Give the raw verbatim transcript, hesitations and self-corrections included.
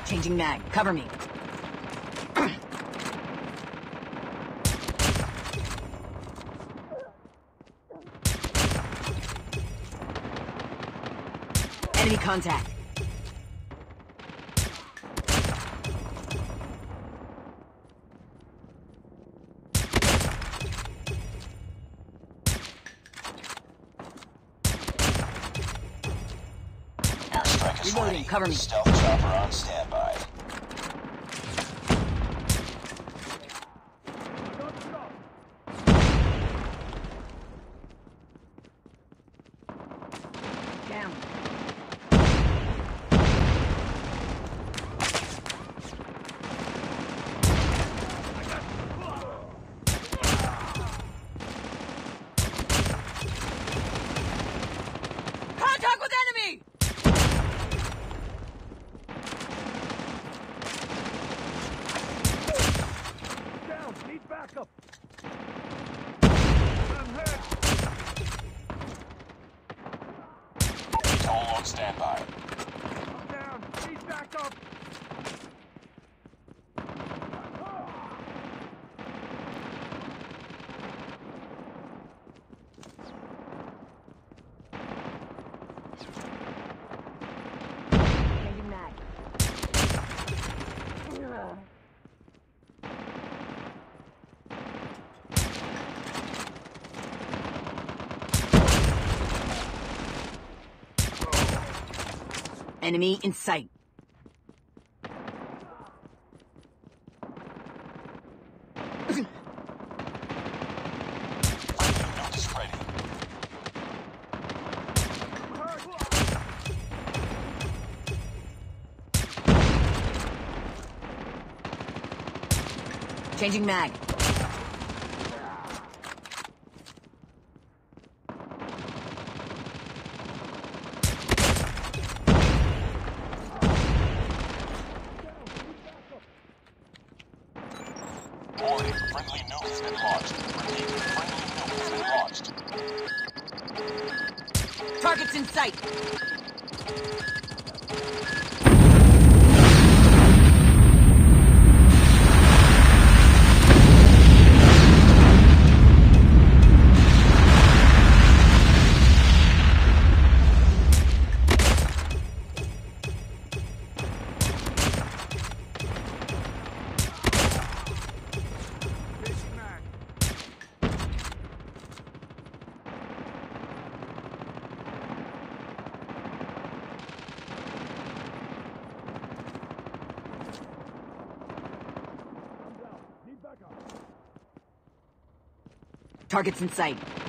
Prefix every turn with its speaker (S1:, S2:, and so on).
S1: Changing mag. Cover me. Enemy contact.
S2: Airstrike is
S1: Reloading.
S2: ready.
S1: Cover me.
S2: Stealth chopper on standby.
S1: Down. Contact with enemy!
S3: Down! Need backup! I'm hurt!
S2: Toll on standby.
S3: I'm down! Need backup!
S1: Changing mag. Enemy in sight.
S2: Noob is ready.
S1: Changing mag.
S2: Warning, friendly nuke has been launched. Repeat, friendly nuke has been launched.
S1: Targets in sight.
S3: Chasing mag! I'm down! Need backup!
S1: Targets in sight.